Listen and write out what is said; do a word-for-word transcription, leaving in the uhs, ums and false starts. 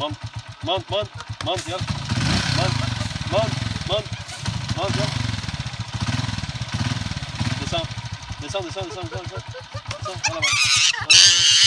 monte, monte, monte, monte, viens. Monte, monte, monte, monte, viens. Descends, descends, descends, descends, descends, descends, descends, en avant, en avant, en avant.